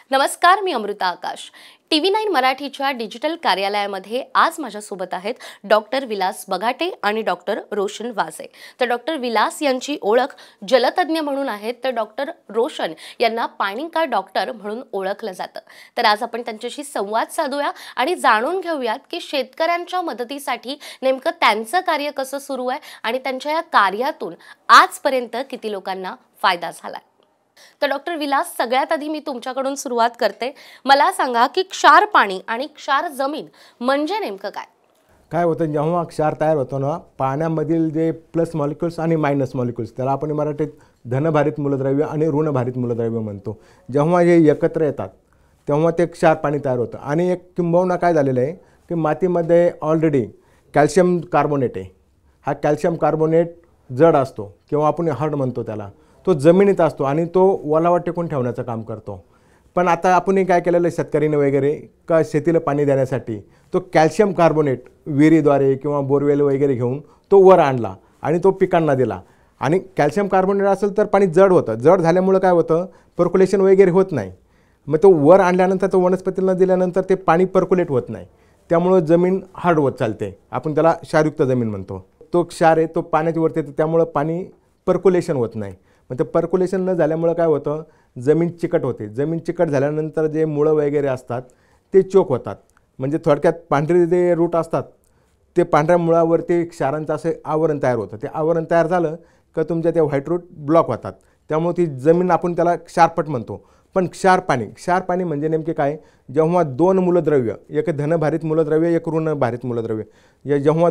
नमस्कार, मी अमृता आकाश। TV9 मराठीच्या digital कार्यालयामध्ये आज माझ्यासोबत आहेत डॉक्टर विलास बगाटे आणि डॉक्टर रोशन वाजे। तर डॉक्टर विलास यांची ओळख जलतज्ञ म्हणून आहे, तर डॉक्टर रोशन यांना पाणी का डॉक्टर म्हणून ओळखलं जातं। तर आज आपण त्यांच्याशी संवाद साधूया आणि जाणून घेऊयात की शेतकऱ्यांच्या मदतीसाठी नेमकं त्यांचं कार्य कसं सुरू आहे आणि त्यांच्या या कार्यातून आजपर्यंत किती लोकांना फायदा झाला। तर डॉक्टर विलास, सगळ्यात आधी मी तुमच्याकडून सुरुवात करते। मला सांगा की क्षार पाणी आणि क्षार जमीन म्हणजे नेमकं काय? काय होतं, जेव्हा क्षार तयार होतो ना, पाण्यामधील जे प्लस मॉलिक्युल्स आणि मायनस मॉलिक्युल्स, त्याला आपण मराठीत धनभारित मूलद्रव्य आणि ऋणभारित मूलद्रव्य म्हणतो, जेव्हा हे एकत्र येतात तेव्हा ते क्षार पाणी तयार होतं। आणि एक किंबहुना काय झालेलं आहे की मातीमध्ये ऑलरेडी कॅल्शियम कार्बोनेट आहे। हा कॅल्शियम कार्बोनेट जड असतो किंवा आपण हार्ड म्हणतो त्याला, तो जमिनीत असतो आणि तो ओलावा टिकून ठेवण्याचं काम करतो। पण आता आपण काय केलेलं आहे शेतकरीने वगैरे का शेतीला पाणी देण्यासाठी तो कॅल्शियम कार्बोनेट विहिरीद्वारे किंवा बोरवेल वगैरे घेऊन तो वर आणला आणि तो पिकांना दिला। आणि कॅल्शियम कार्बोनेट असेल तर पाणी जड होतं, जड झाल्यामुळं काय होतं, पर्क्युलेशन वगैरे होत नाही। मग तो वर आणल्यानंतर तो वनस्पतीला दिल्यानंतर ते पाणी पर्क्युलेट होत नाही, त्यामुळं जमीन हार्ड होत चालते। आपण त्याला क्षारयुक्त जमीन म्हणतो। तो क्षार आहे तो पाण्याच्या वरती येतो, त्यामुळं पाणी पर्क्युलेशन होत नाही। मग ते पर्क्युलेशन न झाल्यामुळं काय होतं, जमीन चिकट होते। जमीन चिकट झाल्यानंतर जे मुळं वगैरे असतात ते चोक होतात। म्हणजे थोडक्यात पांढरे जे रूट असतात ते पांढऱ्या मुळावरती क्षारांचं असं आवरण तयार होतं। ते आवरण तयार झालं का तुमच्या त्या व्हाईट रूट ब्लॉक होतात, त्यामुळे ती जमीन आपण त्याला क्षारपट म्हणतो। पण क्षार पाणी म्हणजे नेमके काय, जेव्हा दोन मूलद्रव्य, एक धनभारित मूलद्रव्य एक ऋणभारित मूलद्रव्य, या जेव्हा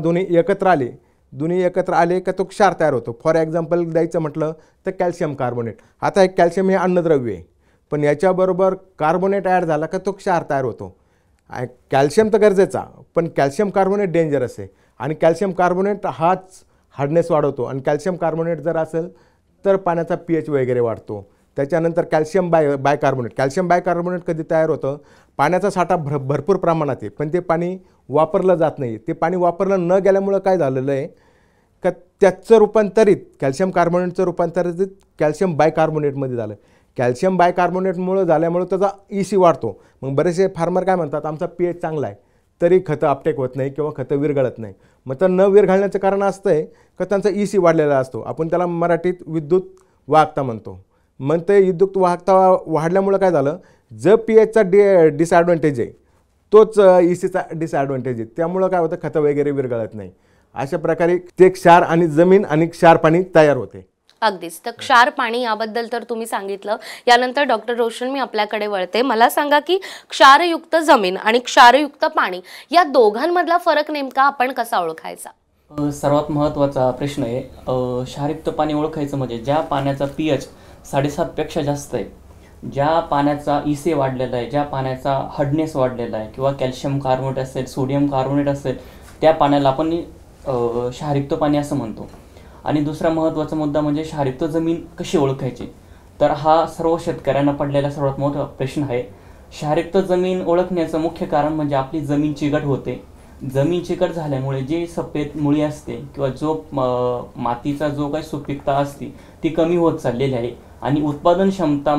दोन्ही एकत्र आले का तो क्षार तयार होतो। फॉर एक्झाम्पल द्यायचं म्हटलं तर कॅल्शियम कार्बोनेट। आता एक कॅल्शियम हे अन्नद्रव्य आहे, पण याच्याबरोबर कार्बोनेट ॲड झाला का तो क्षार तयार होतो। कॅल्शियम तर गरजेचा, पण कॅल्शियम कार्बोनेट डेंजरस आहे आणि कॅल्शियम कार्बोनेट हाच हार्डनेस वाढवतो। आणि कॅल्शियम कार्बोनेट जर असेल तर पाण्याचा pH वगैरे वाढतो। त्याच्यानंतर कॅल्शियम बायकार्बोनेट कधी तयार होतं, पाण्याचा साठा भरपूर प्रमाणात आहे, पण ते पाणी वापरलं जात नाही। ते पाणी वापरलं न गेल्यामुळं काय झालेलं आहे का त्याचं रूपांतरित कॅल्शियम कार्बोनेटचं रूपांतरित कॅल्शियम बायकार्बोनेटमध्ये झालं। कॅल्शियम बायकार्बोनेटमुळं झाल्यामुळं त्याचा EC वाढतो। मग बरेचसे फार्मर काय म्हणतात, आमचा pH चांगला आहे तरी खतं अपटेक होत नाही किंवा खतं विरघळत नाही। मग तर न विरघळण्याचं कारण असतं आहे का त्यांचा EC वाढलेला असतो। आपण त्याला मराठीत विद्युत वाहकता म्हणतो। मग ते विद्युत वाहकता वाढल्यामुळं काय झालं, जर pHचा डिसॲडव्हान्टेज आहे तोच ECचा डिसॲडव्हान्टेज आहे, त्यामुळं काय होतं, खतं वगैरे विरघळत नाही। अशा प्रकारे ते क्षार आणि जमीन आणि क्षार पाणी तयार होते। अगदीच। तर क्षार पाणी याबद्दल तर तुम्ही सांगितलं। यानंतर डॉक्टर रोशन, मी आपल्याकडे वळते। मला सांगा की क्षारयुक्त जमीन आणि क्षारयुक्त पाणी या दोघांमधला फरक नेमका आपण कसा ओळखायचा? सर्वात महत्त्वाचा प्रश्न आहे। क्षारयुक्त पाणी ओळखायचं म्हणजे ज्या पाण्याचा pH 7.5 पेक्षा जास्त आहे, ज्या पाण्याचा EC वाढलेला आहे, ज्या पाण्याचा हार्डनेस वाढलेला आहे किंवा कॅल्शियम कार्बोनेट असेल, सोडियम कार्बोनेट असेल, त्या पाण्याला आपण क्षारयुक्त पाणी असं म्हणतो। आणि दुसरा महत्त्वाचा मुद्दा म्हणजे क्षारयुक्त जमीन कशी ओळखायची, तर हा सर्व शेतकऱ्यांना पडलेला सर्वात मोठा प्रश्न आहे। क्षारयुक्त जमीन ओळखण्याचं मुख्य कारण म्हणजे आपली जमीन चिकट होते। जमीन चिकट झाल्यामुळे जी सफेद मुळी असते किंवा जो मातीचा जो काही सुपीकता असते ती कमी होत चाललेली आहे आणि उत्पादन क्षमता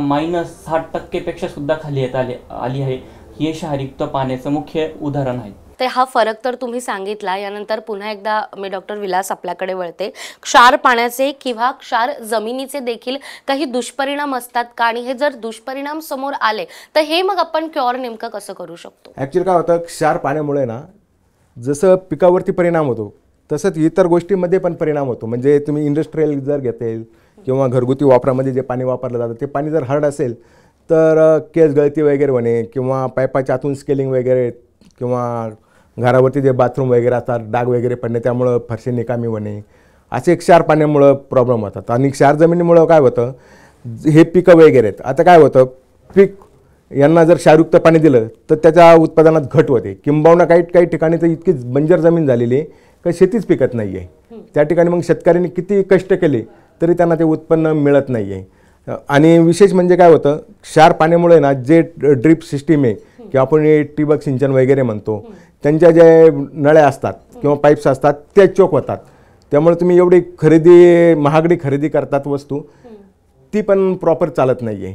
-60% पेक्षा सुद्धा खाली आली आहे। हे क्षारयुक्त पाण्याचं मुख्य उदाहरण आहे। तर हा फरक तर तुम्ही सांगितला। यानंतर पुन्हा एकदा मी डॉक्टर विलास आपल्याकडे वळते। क्षार पाण्याचे किंवा क्षार जमिनीचे देखील काही दुष्परिणाम असतात का, आणि हे जर दुष्परिणाम समोर आले तर हे मग आपण क्युअर नेमकं कसं करू शकतो? ॲक्च्युअली काय होतं, क्षार पाण्यामुळे ना जसं पिकावरती परिणाम होतो तसंच इतर गोष्टींमध्ये पण परिणाम होतो। म्हणजे तुम्ही इंडस्ट्रियल जर घेतील किंवा घरगुती वापरामध्ये जे पाणी वापरलं जातं ते पाणी जर हार्ड असेल तर केस गळती वगैरे होणे किंवा पाईपाच्या आतून स्केलिंग वगैरे किंवा घरावरती जे बाथरूम वगैरे असतात डाग वगैरे पडणे, त्यामुळं फरशी निकामी होणे, असे क्षार पाण्यामुळं प्रॉब्लेम होतात। आणि क्षार जमिनीमुळं काय होतं, हे पिकं वगैरे आहेत, आता काय होतं, पीक यांना जर क्षारयुक्त पाणी दिलं तर त्याच्या उत्पादनात घट होते। किंबहुना काही ठिकाणी तर इतकी बंजर जमीन झालेली आहे का शेतीच पिकत नाही आहे। त्या ठिकाणी मग शेतकऱ्यांनी किती कष्ट केले तरी त्यांना ते उत्पन्न मिळत नाही आहे। आणि विशेष म्हणजे काय होतं, क्षार पाण्यामुळे ना जे ड्रीप सिस्टीम आहे किंवा आपण ठिबक सिंचन वगैरे म्हणतो, त्यांच्या जे नळ्या असतात किंवा पाईप्स असतात ते चोक होतात। त्यामुळे तुम्ही एवढी महागडी खरेदी करतात वस्तू, ती पण प्रॉपर चालत नाही आहे।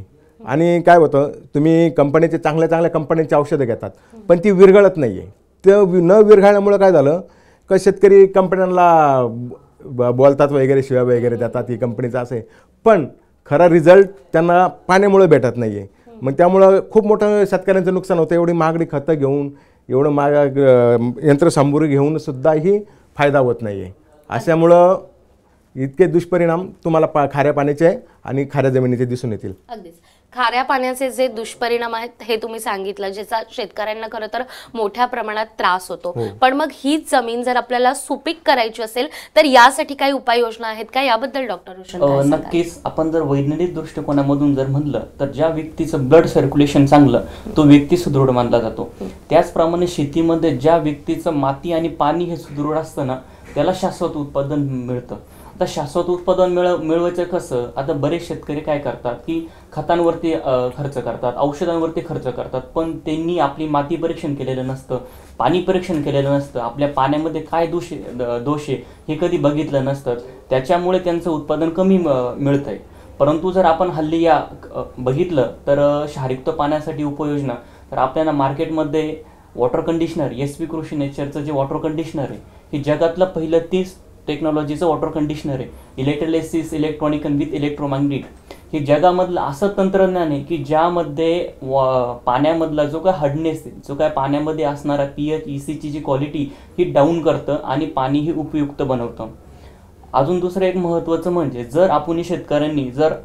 आणि काय होतं, तुम्ही कंपनीचे चांगल्या चांगल्या कंपन्यांची औषधं घेतात पण ती विरघळत नाही आहे. न विरघळल्यामुळं काय झालं का शेतकरी कंपन्यांना बोलतात वगैरे, शिव्या वगैरे देतात, ही कंपनीचं असं आहे, पण खरा रिझल्ट त्यांना पाण्यामुळे भेटत नाही आहे. मग त्यामुळं खूप मोठं शेतकऱ्यांचं नुकसान होतं. एवढी महागडी खतं घेऊन, एवढं महाग यंत्रसामुग्री घेऊन सुद्धाही फायदा होत नाही आहे. अशामुळं इतके दुष्परिणाम तुम्हाला खाऱ्या पाण्याचे आणि खाऱ्या जमिनीचे दिसून येतील. अगदीच. खाऱ्या पाण्याचे जे दुष्परिणाम आहेत हे तुम्ही सांगितलं, ज्याचा शेतकऱ्यांना खरं तर मोठ्या प्रमाणात त्रास होतो. पण मग हीच जमीन जर आपल्याला सुपीक करायची असेल तर यासाठी काही उपाययोजना आहेत का? याबद्दल डॉक्टर रोशन काय सांगाल? नक्कीच. आपण जर वैज्ञानिक दृष्टिकोनामधून जर म्हणलं तर ज्या व्यक्तीचं ब्लड सर्क्युलेशन चांगलं तो व्यक्ती सुदृढ मानला जातो. त्याचप्रमाणे शेतीमध्ये ज्या व्यक्तीचं माती आणि पाणी हे सुदृढ असतं ना, त्याला शाश्वत उत्पादन मिळतं. आता शाश्वत उत्पादन मिळवायचं कसं? आता बरेच शेतकरी काय करतात की खतांवरती खर्च करतात, औषधांवरती खर्च करतात, पण त्यांनी आपली माती परीक्षण केलेलं नसतं, पाणी परीक्षण केलेलं नसतं, आपल्या पाण्यामध्ये काय दोष आहे हे कधी बघितलं नसतं. त्याच्यामुळे त्यांचं उत्पादन कमी मिळतं आहे. परंतु जर आपण हल्ली या बघितलं तर क्षारयुक्त पाण्यासाठी उपाययोजना तर आपल्याला मार्केटमध्ये वॉटर कंडिशनर, SV कृषी नेचरचं जे वॉटर कंडिशनर आहे हे जगातलं पहिलं 30 टेक्नॉलॉजीचं वॉटर कंडिशनर आहे. इलेक्ट्रोलिसिस, इलेक्ट्रॉनिक विथ इलेक्ट्रोमॅग्नेट हे जगामधलं असं तंत्रज्ञान आहे की ज्यामध्ये पाण्यामधला जो काय हार्डनेस आहे, जो काय पाण्यामध्ये असणारा pH, ECची जी क्वालिटी ही डाऊन करतं आणि पाणी ही उपयुक्त बनवतं. अजून दुसरं एक महत्त्वाचं म्हणजे जर आपण शेतकऱ्यांनी जर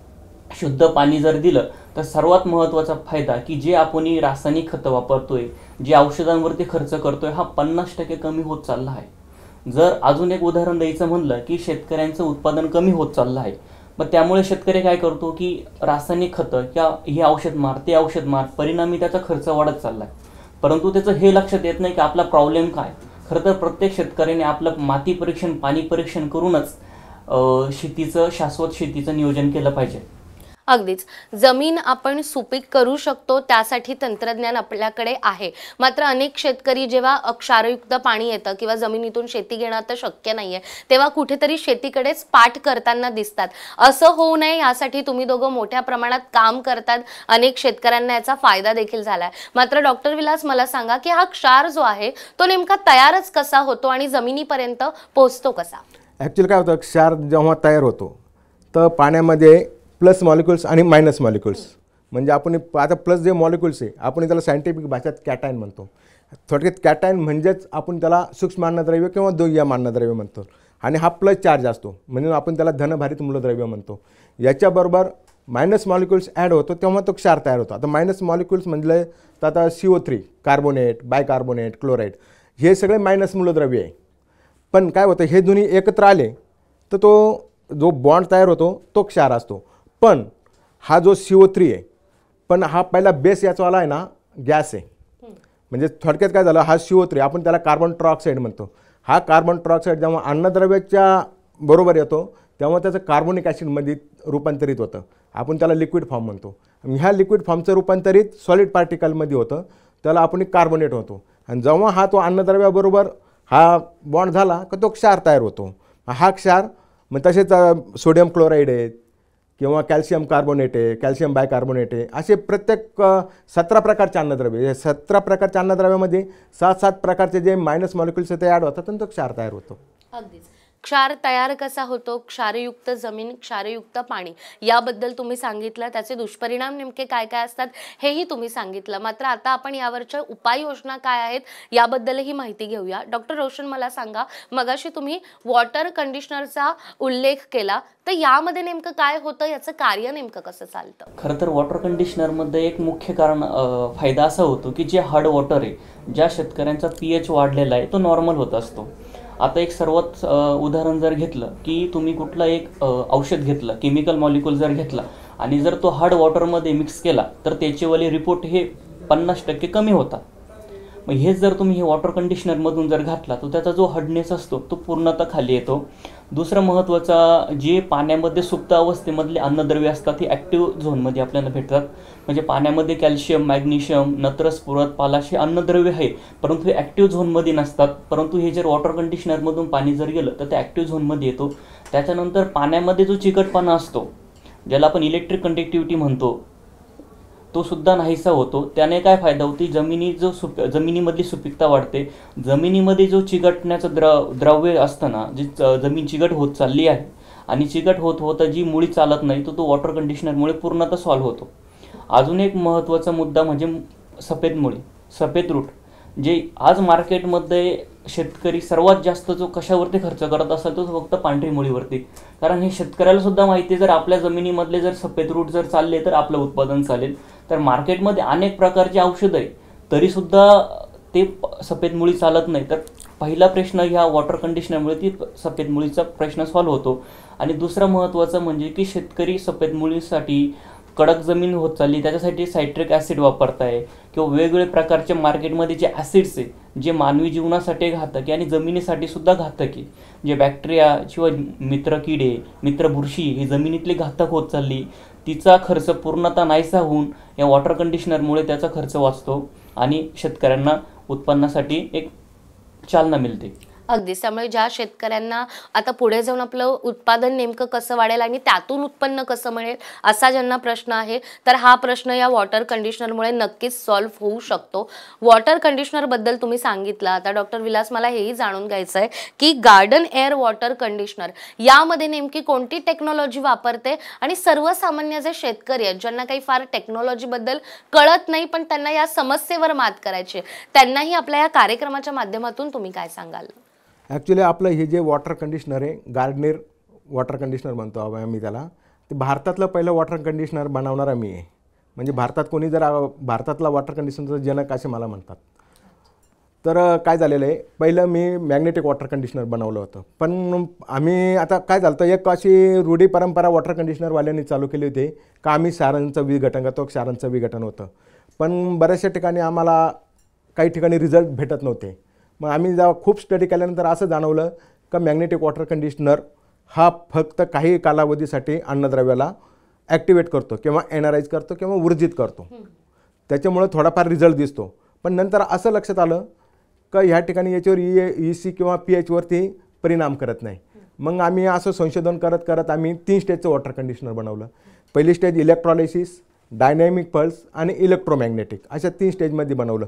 शुद्ध पाणी जर दिलं तर सर्वात महत्त्वाचा फायदा की जे आपण रासायनिक खतं वापरतोय, जे औषधांवरती खर्च करतोय हा 50% कमी होत चालला आहे. जर अजून एक उदाहरण द्यायचं म्हणलं की शेतकऱ्यांचं उत्पादन कमी होत चाललं आहे, मग त्यामुळे शेतकरी काय करतो की रासायनिक खतं किंवा हे औषध मार, ते औषध मार, परिणामी त्याचा खर्च वाढत चालला आहे. परंतु त्याचं हे लक्षात येत नाही की आपला प्रॉब्लेम काय. खरं तर प्रत्येक शेतकऱ्याने आपलं माती परीक्षण, पाणी परीक्षण करूनच शाश्वत शेतीचं नियोजन केलं पाहिजे. अगदीच. जमीन आपण सुपीक करू शकतो त्यासाठी तंत्रज्ञान आपल्याकडे आहे. मात्र अनेक शेतकरी जेव्हा क्षारयुक्त पाणी येतं किंवा जमिनीतून शेती घेणं तर शक्य नाहीये, तेव्हा कुठेतरी शेतीकडेच पाठ करताना दिसतात. असं होऊ नये यासाठी तुम्ही दोघं मोठ्या प्रमाणात काम करतात. अनेक शेतकऱ्यांना याचा फायदा देखील झालाय. मात्र डॉक्टर विलास, मला सांगा की हा क्षार जो आहे तो नेमका तयारच कसा होतो आणि जमिनीपर्यंत पोहोचतो कसा? ॲक्च्युअली काय होतं, क्षार जेव्हा तयार होतो तर पाण्यामध्ये प्लस मॉलिक्युल्स आणि मायनस मॉलिक्युल्स, म्हणजे आपण आता प्लस जे मॉलिक्युल्स आहे आपण त्याला सायंटिफिक भाषेत कॅटायन म्हणतो. थोडक्यात कॅटायन म्हणजेच आपण त्याला सूक्ष्म अन्नद्रव्य किंवा दुय्यम अन्नद्रव्य म्हणतो. आणि हा प्लस चार्ज असतो म्हणून आपण त्याला धनभारित मूलद्रव्य म्हणतो. याच्याबरोबर मायनस मॉलिक्युल्स ॲड होतो तेव्हा तो क्षार तयार होतो. आता मायनस मॉलिक्युल्स म्हणजे तर आता CO3, कार्बोनेट, बायकार्बोनेट, क्लोराईड हे सगळे मायनस मूलद्रव्य आहे. पण काय होतं, हे दोन्ही एकत्र आले तर तो जो बॉन्ड तयार होतो तो क्षार असतो. पण हा जो CO3 आहे, पण हा पहिला बेस याचावाला आहे ना गॅस आहे. म्हणजे थोडक्यात काय झालं, हा CO3 आपण त्याला कार्बन ट्रायऑक्साईड म्हणतो. हा कार्बन ट्रायऑक्साईड जेव्हा अन्नद्रव्याच्या बरोबर येतो तेव्हा त्याचं कार्बोनिक ॲसिडमध्ये रूपांतरित होतं. आपण त्याला लिक्विड फॉर्म म्हणतो. ह्या लिक्विड फॉर्मचं रूपांतरित सॉलिड पार्टिकलमध्ये होतं, त्याला आपण कार्बोनेट होतो. आणि जेव्हा हा तो अन्नद्रव्याबरोबर हा बॉन्ड झाला का तो क्षार तयार होतो. हा क्षार मग तसेच सोडियम क्लोराईड आहे किंवा कॅल्शियम कार्बोनेट आहे, कॅल्शियम बायकार्बोनेट आहे, असे प्रत्येक 17 प्रकारचे अन्नद्रव्य. हे 17 प्रकारच्या अन्नद्रव्यामध्ये 7 प्रकारचे जे मायनस मॉलिक्युल्स ते ॲड होतात आणि तो क्षार तयार होतो. अगदीच. क्षार तयार कसा होतो, क्षारयुक्त जमीन, क्षारयुक्त पाणी याबद्दल तुम्ही सांगितलं. त्याचे दुष्परिणाम नेमके काय काय असतात हेही तुम्ही सांगितलं. मात्र आता आपण यावरच्या उपाययोजना काय आहेत याबद्दलही माहिती घेऊया. डॉक्टर रोशन, मला सांगा, मगाशी तुम्ही वॉटर कंडिशनरचा उल्लेख केला, तर यामध्ये नेमकं काय होतं, याचं कार्य नेमकं कसं चालतं? खरं तर वॉटर कंडिशनरमध्ये एक मुख्य कारण फायदा असा होतो की जे हार्ड वॉटर आहे, ज्या शेतकऱ्यांचा pH वाढलेला आहे तो नॉर्मल होत असतो. आता एक सर्वात उदाहरण जर घेतलं की तुम्ही कुठलं एक औषध घेतलं, केमिकल मॉलिक्युल जर घेतला आणि जर तो हार्ड वॉटरमध्ये मिक्स केला तर त्याचेवाले रिपोर्ट हे 50% कमी होतात. मग हेच जर तुम्ही हे वॉटर कंडिशनरमधून जर घातला तर त्याचा जो हार्डनेस असतो तो पूर्णतः खाली येतो. दुसरं महत्त्वाचा, जे पाण्यामध्ये सुप्त अवस्थेमधले अन्नद्रव्य असतात हे ॲक्टिव्ह झोनमध्ये आपल्याला भेटतात. म्हणजे पाण्यामध्ये कॅल्शियम, मॅग्नेशियम, नत्र, स्फुरद, पालाश हे अन्नद्रव्य आहे, परंतु हे ॲक्टिव्ह झोनमध्ये नसतात. परंतु हे जर वॉटर कंडिशनरमधून पाणी जर गेलं तर ते ॲक्टिव्ह झोनमध्ये येतो. त्याच्यानंतर पाण्यामध्ये जो चिकटपणा असतो, ज्याला आपण इलेक्ट्रिक कंडक्टिव्हिटी म्हणतो, तो सुद्धा नाहीसा होतो. त्याने काय फायदा होती, जमिनीमधली सुपीकता वाढते. जमिनीमध्ये जो चिकटण्याचं द्रव्य असतं ना, जी जमीन चिकट होत चालली आहे आणि चिकट होत होता जी मुळी चालत नाही, तो वॉटर कंडिशनरमुळे पूर्णतः सॉल्व्ह होतो. अजून एक महत्त्वाचा मुद्दा म्हणजे सफेद मुळी, सफेद रूट, जे आज मार्केटमध्ये शेतकरी सर्वात जास्त जो कशावरती खर्च करत असेल तो फक्त पांढरी मुळीवरती. कारण हे शेतकऱ्याला सुद्धा माहिती आहे, जर आपल्या जमिनीमधले जर सफेद रूट जर चालले तर आपलं उत्पादन चालेल. तर मार्केटमध्ये अनेक प्रकारची औषधं आहे, तरीसुद्धा ते सफेद मुळी चालत नाही. तर पहिला प्रश्न ह्या वॉटर कंडिशनरमुळे ती सफेद मुळीचा प्रश्न सॉल्व्ह होतो. आणि दुसरा महत्त्वाचं म्हणजे की शेतकरी सफेद मुळीसाठी कडक जमीन होत चालली, त्याच्यासाठी सायट्रिक ॲसिड वापरताय किंवा वेगवेगळे प्रकारचे मार्केटमध्ये जे ॲसिड्स आहे जे मानवी जीवनासाठी घातक आहे आणि जमिनीसाठी सुद्धा घातक आहे, जे बॅक्टेरिया किंवा मित्र किडे, मित्र बुरशी ही जमिनीतली घातक होत चालली, तिचा खर्च पूर्णतः नाहीसा होऊन या वॉटर कंडिशनरमुळे त्याचा खर्च वाचतो आणि शेतकऱ्यांना उत्पन्नासाठी एक चालना मिळते. अगदीच. त्यामुळे ज्या शेतकऱ्यांना आता पुढे जाऊन आपलं उत्पादन नेमकं कसं वाढेल आणि त्यातून उत्पन्न कसं मिळेल असा ज्यांना प्रश्न आहे, तर हा प्रश्न या वॉटर कंडिशनरमुळे नक्कीच सॉल्व्ह होऊ शकतो. वॉटर कंडिशनरबद्दल तुम्ही सांगितलं. आता डॉक्टर विलास, मला हेही जाणून घ्यायचं आहे की गार्डन एअर वॉटर कंडिशनर यामध्ये नेमकी कोणती टेक्नॉलॉजी वापरते आणि सर्वसामान्य जे शेतकरी आहेत ज्यांना काही फार टेक्नॉलॉजीबद्दल कळत नाही पण त्यांना या समस्येवर मात करायची आहे, त्यांनाही आपल्या या कार्यक्रमाच्या माध्यमातून तुम्ही काय सांगाल? ॲक्च्युली आपलं हे जे वॉटर कंडिशनर आहे, गार्डनेर वॉटर कंडिशनर म्हणतो आम्ही त्याला, ते भारतातलं पहिलं वॉटर कंडिशनर बनवणारा मी आहे. म्हणजे भारतात कोणी जर भारतातला वॉटर कंडिशनरचा जनक असे मला म्हणतात. तर काय झालेलं आहे, पहिलं मी मॅग्नेटिक वॉटर कंडिशनर बनवलं होतं. पण आम्ही आता काय झालं होतं, एक अशी रूढी परंपरा वॉटर कंडिशनरवाल्यांनी चालू केली होती का आम्ही क्षारांचं विघटन करतो, क्षारांचं विघटन होतं. पण बऱ्याचशा ठिकाणी आम्हाला काही ठिकाणी रिझल्ट भेटत नव्हते. मग आम्ही जेव्हा खूप स्टडी केल्यानंतर असं जाणवलं का मॅग्नेटिक वॉटर कंडिशनर हा फक्त काही कालावधीसाठी अन्नद्रव्याला ॲक्टिवेट करतो किंवा एनराईज करतो किंवा ऊर्जित करतो, त्याच्यामुळे थोडाफार रिझल्ट दिसतो. पण नंतर असं लक्षात आलं का ह्या ठिकाणी याच्यावर EC किंवा pHवरती परिणाम करत नाही. मग आम्ही असं संशोधन करत करत आम्ही 3 स्टेजचं वॉटर कंडिशनर बनवलं. पहिली स्टेज इलेक्ट्रॉलिसिस, डायनॅमिक पल्स आणि इलेक्ट्रोमॅग्नेटिक, अशा 3 स्टेजमध्ये बनवलं.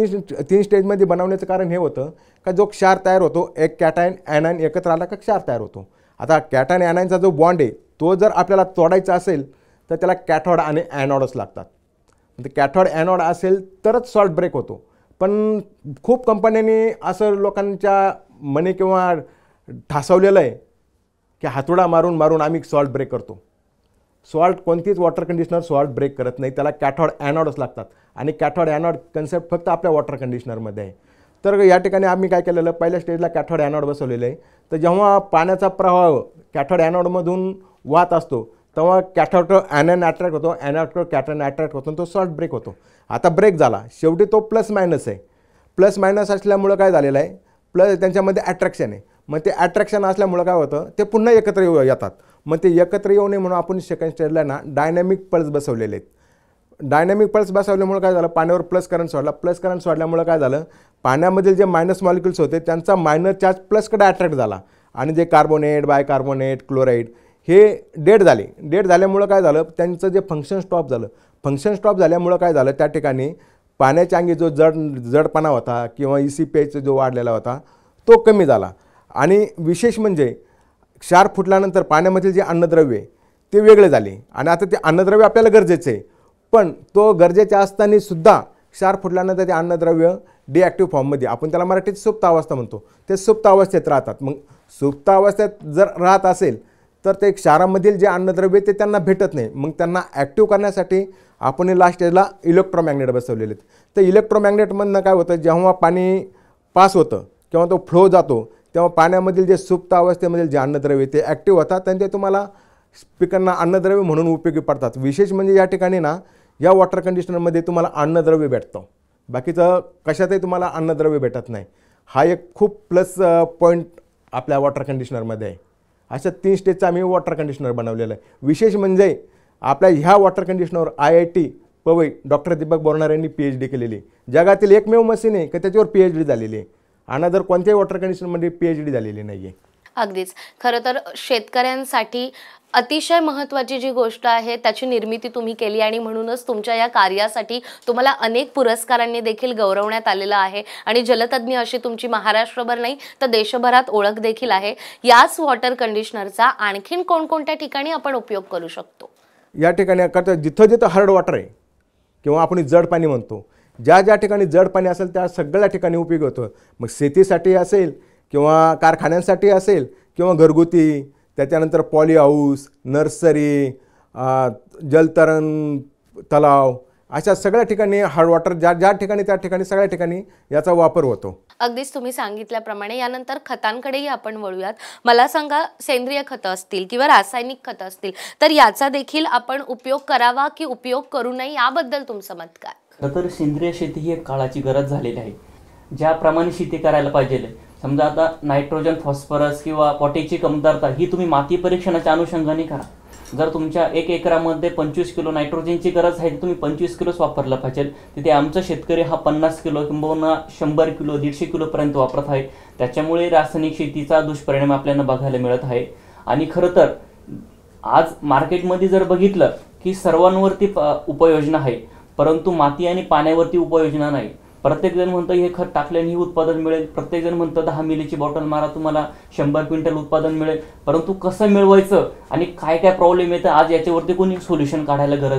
3 स्टेजमध्ये बनवण्याचं कारण हे होतं का जो क्षार तयार होतो, एक कॅटायन ॲनायन एकत्र आला का क्षार तयार होतो. आता कॅटायन ॲनायनचा जो बॉन्ड आहे तो जर आपल्याला तोडायचा असेल तर त्याला कॅथोड आणि ॲनोडच लागतात. म्हणजे कॅथोड ॲनोड असेल तरच सॉल्ट ब्रेक होतो. पण खूप कंपन्यांनी असं लोकांच्या मनी किंवा ठासवलेलं आहे की हातोडा मारून मारून आम्ही सॉल्ट ब्रेक करतो. सॉल्ट कोणतीच वॉटर कंडिशनर सॉल्ट ब्रेक करत नाही, त्याला कॅथोड ॲनोडच लागतात. आणि कॅथोड ॲनोड कन्सेप्ट फक्त आपल्या वॉटर कंडिशनरमध्ये आहे. तर या ठिकाणी आम्ही काय केलेलं, पहिल्या स्टेजला कॅथोड ॲनोड बसवलेलं आहे. तर जेव्हा पाण्याचा प्रवाह कॅथोड ॲनोडमधून वाहत असतो तेव्हा कॅथोड ॲनॅन अट्रॅक्ट होतो, ॲनोड कॅथोड अट्रॅक्ट होतो, तो सॉल्ट ब्रेक होतो. आता ब्रेक झाला, शेवटी तो प्लस मायनस आहे. प्लस मायनस असल्यामुळं काय झालेलं आहे, प्लस त्यांच्यामध्ये अट्रॅक्शन आहे. मग ते अट्रॅक्शन असल्यामुळं काय होतं, ते पुन्हा एकत्र येतात. मग ते एकत्र येऊ नये म्हणून आपण सेकंड स्टेजला ना डायनॅमिक पल्स बसवलेले आहेत. डायनॅमिक पल्स बसवल्यामुळे काय झालं, पाण्यावर प्लस करंट सोडला. प्लस करंट सोडल्यामुळे काय झालं, पाण्यामधील जे मायनस मॉलिक्युल्स होते त्यांचा मायनस चार्ज प्लसकडे अट्रॅक्ट झाला आणि जे कार्बोनेट, बायकार्बोनेट, क्लोराईड हे डेड झाले. डेड झाल्यामुळं काय झालं, त्यांचं जे फंक्शन स्टॉप झालं. फंक्शन स्टॉप झाल्यामुळं काय झालं, त्या ठिकाणी पाण्याच्या अंगी जो जडपणा होता किंवा EC pH जो वाढलेला होता तो कमी झाला. आणि विशेष म्हणजे क्षार फुटल्यानंतर पाण्यामधील जे अन्नद्रव्य ते वेगळे झाले. आणि आता ते अन्नद्रव्य आपल्याला गरजेचं आहे, पण तो गरजेच्या असताना सुद्धा क्षार फुटल्यानंतर ते अन्नद्रव्य डिॲक्टिव्ह फॉर्ममध्ये, आपण त्याला मराठीत सुप्त अवस्था म्हणतो, ते सुप्त अवस्थेत राहतात. मग सुप्त अवस्थेत जर राहत असेल तर ते क्षारामधील जे अन्नद्रव्य ते त्यांना भेटत नाही. मग त्यांना ॲक्टिव्ह करण्यासाठी आपण लास्ट स्टेजला इलेक्ट्रोमॅग्नेट बसवलेले आहेत. तर इलेक्ट्रोमॅग्नेटमधनं काय होतं, जेव्हा पाणी पास होतं किंवा तो फ्लो जातो तेव्हा पाण्यामधील जे सुप्त अवस्थेमधील जे अन्नद्रव्य ते ॲक्टिव्ह होतात आणि ते तुम्हाला पिकांना अन्नद्रव्य म्हणून उपयोगी पडतात. विशेष म्हणजे या ठिकाणी ना या वॉटर कंडिशनरमध्ये तुम्हाला अन्नद्रव्य भेटतं, बाकीचं कशातही तुम्हाला अन्नद्रव्य भेटत नाही. हा एक खूप प्लस पॉईंट आपल्या वॉटर कंडिशनरमध्ये आहे. अशा 3 स्टेजचं आम्ही वॉटर कंडिशनर बनवलेलं आहे. विशेष म्हणजे आपल्या ह्या वॉटर कंडिशनरवर IIT पवई डॉक्टर दीपक बोरणार यांनी PhD केलेली. जगातील एकमेव मशीन आहे की त्याच्यावर PhD झालेली आहे. अनदर कोणत्याही वॉटर कंडिशनरमध्ये PhD झालेली नाही आहे. अगदीच. खरं तर शेतकऱ्यांसाठी अतिशय महत्त्वाची जी गोष्ट आहे त्याची निर्मिती तुम्ही केली आणि म्हणूनच तुमच्या या कार्यासाठी तुम्हाला अनेक पुरस्कारांनी देखील गौरवण्यात आलेलं आहे आणि जलतज्ञ अशी तुमची महाराष्ट्रभर नाही तर देशभरात ओळख देखील आहे. याच वॉटर कंडिशनरचा आणखीन कोणकोणत्या ठिकाणी आपण उपयोग करू शकतो? या ठिकाणी करता जिथं जिथं हार्ड वॉटर आहे किंवा आपण जड पाणी म्हणतो, ज्या ज्या ठिकाणी जड पाणी असेल त्या सगळ्या ठिकाणी उपयोग होतो. मग शेतीसाठी असेल किंवा कारखान्यांसाठी असेल किंवा घरगुती, त्याच्यानंतर पॉली हाऊस, नर्सरी, जलतरण तलाव, अशा सगळ्या ठिकाणी हार्ड वॉटर ज्या ज्या ठिकाणी त्या ठिकाणी सगळ्या ठिकाणी याचा वापर होतो. अगदीच तुम्ही सांगितल्याप्रमाणे यानंतर खतांकडेही आपण वळूयात. मला सांगा, सेंद्रिय खतं असतील किंवा रासायनिक खतं असतील तर याचा देखील आपण उपयोग करावा की उपयोग करू नये याबद्दल तुमचं मत काय? खरं तर सेंद्रिय शेती ही एक काळाची गरज झालेली आहे. ज्याप्रमाणे शेती करायला पाहिजे, समजा आता नायट्रोजन, फॉस्फरस किंवा पोटॅशची कमतरता ही तुम्ही माती परीक्षणाच्या अनुषंगाने करा. जर तुमच्या 1 एकरामध्ये 25 किलो नायट्रोजनची गरज आहे तर तुम्ही 25 किलोच वापरलं पाहिजे. तिथे आमचा शेतकरी हा 50 किलो किंबहुना 100 किलो 150 किलोपर्यंत वापरत आहे. त्याच्यामुळे रासायनिक शेतीचा दुष्परिणाम आपल्याला बघायला मिळत आहे. आणि खरं तर आज मार्केटमध्ये जर बघितलं की सर्वांवरती उपाययोजना आहे, परंतु माती आणि पाण्यावरती उपाययोजना नाही. प्रत्येकजण म्हणतं हे खत टाकल्याने हे उत्पादन मिळेल, प्रत्येकजण म्हणतं 10 मिलीची बॉटल मारा तुम्हाला 100 क्विंटल उत्पादन मिळेल. परंतु कसं मिळवायचं आणि काय काय प्रॉब्लेम येतं आज याच्यावरती कोणी सोल्युशन काढायला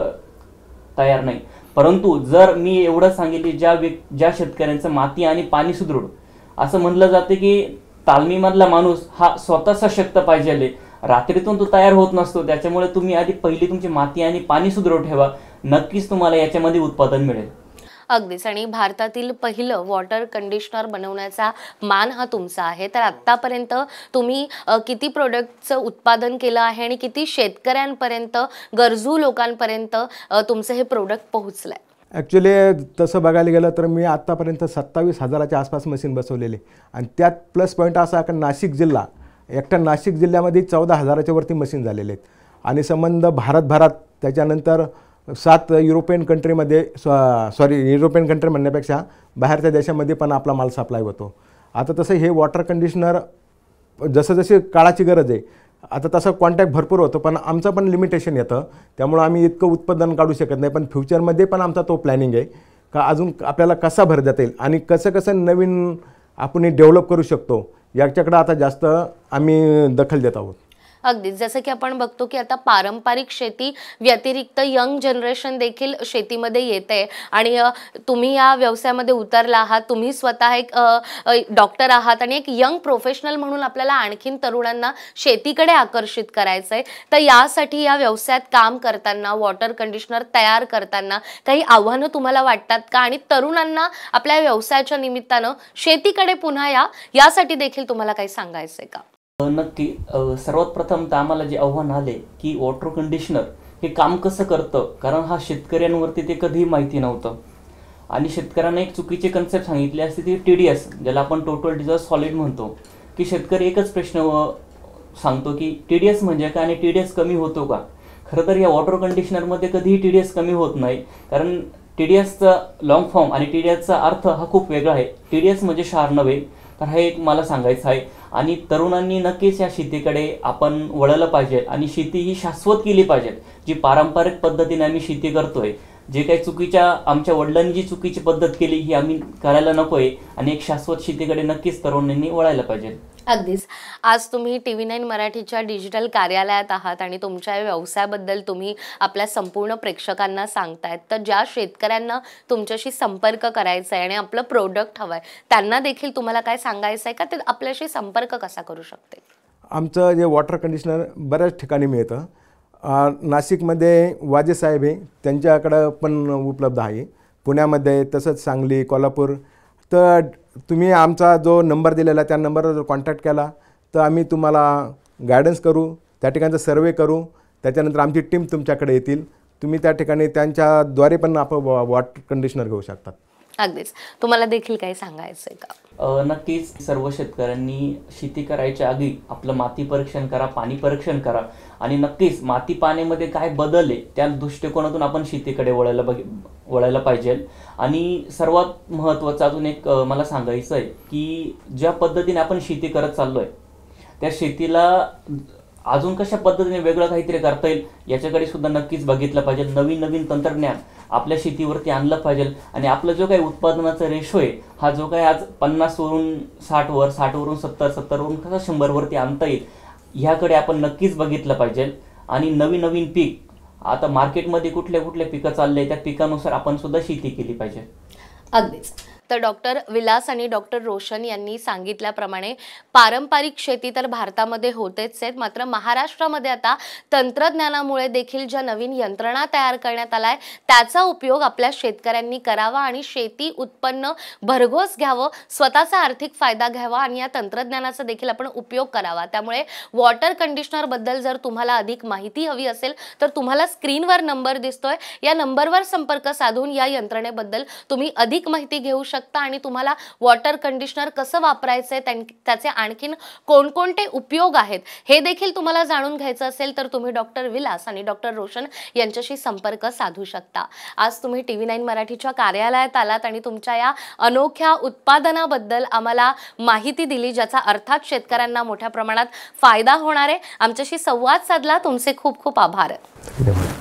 तयार नाही. परंतु जर मी एवढं सांगितले, ज्या शेतकऱ्यांचं माती आणि पाणी सुदृढ, असं म्हणलं जाते की तालमीमधला माणूस हा स्वतः सशक्त पाहिजे, रात्रीतून तो तयार होत नसतो. त्याच्यामुळे तुम्ही आधी पहिली तुमची माती आणि पाणी सुदृढ ठेवा, नक्कीच तुम्हाला याच्यामध्ये उत्पादन मिळेल. अगदीच. आणि भारतातील पहिलं वॉटर कंडिशनर बनवण्याचा मान हा तुमचा आहे. तर आत्तापर्यंत तुम्ही किती प्रोडक्टचं उत्पादन केलं आहे आणि किती शेतकऱ्यांपर्यंत, गरजू लोकांपर्यंत तुमचं हे प्रोडक्ट पोहोचलं आहे? ॲक्च्युली तसं बघायला गेलं तर मी आत्तापर्यंत 27,000च्या आसपास मशीन बसवलेले आणि त्यात प्लस पॉईंट असा की नाशिक जिल्हा, एकट्या नाशिक जिल्ह्यामध्ये 14,000च्या वरती मशीन झालेले आहेत. आणि संबंध भारतभरात, त्याच्यानंतर 7 युरोपियन कंट्रीमध्ये, युरोपियन कंट्री म्हणण्यापेक्षा बाहेरच्या देशामध्ये पण आपला माल सप्लाय होतो. आता तसं हे वॉटर कंडिशनर जसं जशी काळाची गरज आहे, आता तसं कॉन्टॅक्ट भरपूर होतो, पण आमचं पण लिमिटेशन येतं. त्यामुळं आम्ही इतकं उत्पादन काढू शकत नाही. पण फ्युचरमध्ये पण आमचा तो प्लॅनिंग आहे का अजून आपल्याला कसा भर देता येईल आणि कसं कसं नवीन आपण डेव्हलप करू शकतो याच्याकडं आता जास्त आम्ही दखल देत आहोत. अगदीच. जसं की आपण बघतो की आता पारंपरिक शेती व्यतिरिक्त यंग जनरेशन देखील शेतीमध्ये येते आणि तुम्ही या व्यवसायामध्ये उतरला आहात. तुम्ही स्वतः एक डॉक्टर आहात आणि एक यंग प्रोफेशनल म्हणून आपल्याला आणखीन तरुणांना शेतीकडे आकर्षित करायचं आहे. तर यासाठी या व्यवसायात काम करताना, वॉटर कंडिशनर तयार करताना काही आव्हानं तुम्हाला वाटतात का? आणि तरुणांना आपल्या व्यवसायाच्या निमित्तानं शेतीकडे पुन्हा यासाठी देखील तुम्हाला काही सांगायचं आहे का? नक्की. सर्वात प्रथम तर आम्हाला जे आव्हान आले की वॉटर कंडिशनर हे काम कसं करतं, कारण हा शेतकऱ्यांवरती ते कधीही माहिती नव्हतं. आणि शेतकऱ्यांना एक चुकीची कन्सेप्ट सांगितली असते ती TDS, ज्याला आपण टोटल डिझॉल्व्ड सॉलिड म्हणतो, की शेतकरी एकच प्रश्न सांगतो की TDS म्हणजे काय आणि TDS कमी होतो का. खरं तर या वॉटर कंडिशनरमध्ये कधीही TDS कमी होत नाही, कारण TDSचा लॉंग फॉर्म आणि TDSचा अर्थ हा खूप वेगळा आहे. TDS म्हणजे क्षार नव्हे, तर हे एक मला सांगायचं आहे. आणि तरुणांनी नक्कीच या शेतीकडे आपण वळलं पाहिजे आणि शेती ही शाश्वत केली पाहिजे. जी पारंपरिक पद्धतीने आम्ही शेती करतोय, जे काही आमच्या वडिलांनी जी चुकीची पद्धत केली ही आम्ही करायला नकोय आणि एक शाश्वत शेतीकडे नक्कीच तरुणांनी वळायला पाहिजे. अगदीच. आज तुम्ही TV9 मराठीच्या डिजिटल कार्यालयात आहात आणि तुमच्या व्यवसायाबद्दल तुम्ही आपल्या संपूर्ण प्रेक्षकांना सांगतायत. तर ज्या शेतकऱ्यांना तुमच्याशी संपर्क करायचा आहे आणि आपलं प्रोडक्ट हवं आहे त्यांना देखील तुम्हाला काय सांगायचं आहे का? ते आपल्याशी संपर्क कसा करू शकते? आमचं जे वॉटर कंडिशनर बऱ्याच ठिकाणी मिळतं. नाशिकमध्ये वाजे साहेब आहे, त्यांच्याकडं पण उपलब्ध आहे. पुण्यामध्ये, तसंच सांगली, कोल्हापूर. तर तुम्ही आमचा जो नंबर दिलेला त्या नंबरवर जर कॉन्टॅक्ट केला तर आम्ही तुम्हाला गायडन्स करू, त्या ठिकाणचा सर्वे करू. त्याच्यानंतर आमची टीम तुमच्याकडे येतील. तुम्ही त्या ठिकाणी त्यांच्याद्वारे पण आपण वॉटर कंडिशनर घेऊ शकतात. अगदीच. तुम्हाला देखील काही सांगायचं आहे का? नक्कीच. सर्व शेतकऱ्यांनी शेती करायच्या आधी आपलं माती परीक्षण करा, पाणी परीक्षण करा आणि नक्कीच माती पाण्यामध्ये काय बदल आहे त्या दृष्टिकोनातून आपण शेतीकडे वळायला पाहिजे. आणि सर्वात महत्त्वाचं अजून एक मला सांगायचं आहे की ज्या पद्धतीने आपण शेती करत चाललोय त्या शेतीला अजून कशा पद्धतीने वेगळं काहीतरी करता येईल याच्याकडे सुद्धा नक्कीच बघितलं पाहिजे. नवीन नवीन तंत्रज्ञान आपल्या शेतीवरती आणलं पाहिजे आणि आपलं जो काही उत्पादनाचा रेशो आहे हा जो काही आज 50वरून 60वर, 60वरून 70, 70वरून कसा 100वरती आणता येईल ह्याकडे आपण नक्कीच बघितलं पाहिजे. आणि नवीन नवीन पीक आता मार्केटमध्ये कुठल्या कुठल्या पिकं चालले त्या पिकानुसार आपण सुद्धा शेती केली पाहिजे. अगदीच. तर डॉक्टर विलास आणि डॉक्टर रोशन यांनी सांगितल्याप्रमाणे पारंपरिक शेती तर भारतामध्ये होतेच आहेत, मात्र महाराष्ट्रामध्ये आता तंत्रज्ञानामुळे देखील ज्या नवीन यंत्रणा तयार करण्यात आलाय त्याचा उपयोग आपल्या शेतकऱ्यांनी करावा आणि शेती उत्पन्न भरघोस घ्यावं, स्वतःचा आर्थिक फायदा घ्यावा आणि या तंत्रज्ञानाचा देखील आपण उपयोग करावा. त्यामुळे वॉटर कंडिशनर बद्दल जर तुम्हाला अधिक माहिती हवी असेल तर तुम्हाला स्क्रीनवर नंबर दिसतोय, या नंबरवर संपर्क साधून या यंत्रणेबद्दल तुम्ही अधिक माहिती घेऊ शकता आणि तुम्हाला वॉटर कंडिशनर कसं वापरायचंय, त्याचे आणखीन कोणकोणते उपयोग आहेत हे देखील तुम्हाला जाणून घ्यायचं असेल तर तुम्ही डॉक्टर विलास आणि डॉक्टर रोशन यांच्याशी संपर्क साधू शकता. आज तुम्ही TV9 मराठीच्या कार्यालयात आलात आणि तुमच्या या अनोख्या उत्पादनाबद्दल आम्हाला माहिती दिली, ज्याचा अर्थात शेतकऱ्यांना मोठ्या प्रमाणात फायदा होणार आहे. आमच्याशी संवाद साधला, तुमचे खूप खूप आभार.